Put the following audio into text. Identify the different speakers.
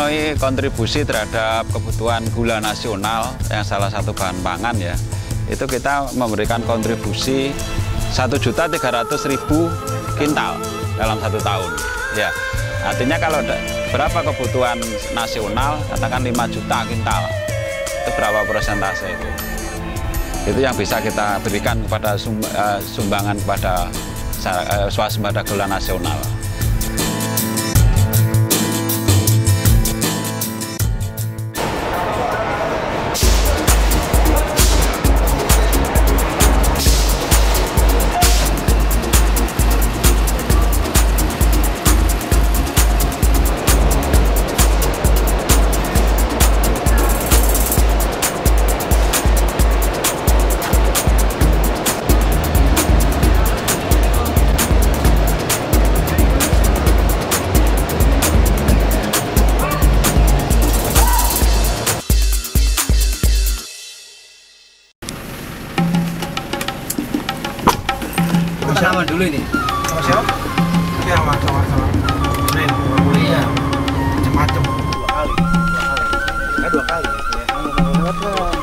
Speaker 1: memenuhi kontribusi terhadap kebutuhan gula nasional yang salah satu bahan pangan ya, itu kita memberikan kontribusi 1.300.000 kintal dalam 1 tahun. Ya, artinya kalau berapa kebutuhan nasional, katakan 5 juta kintal, itu berapa persentase itu? Itu yang bisa kita berikan kepada sumbangan kepada swasembada gula nasional.
Speaker 2: Sama dulu ini.
Speaker 3: Sama siapa? Iya, sama. Ini kuliah. Macam-macam. 2 kali. 2 kali. 2 kali. Ya.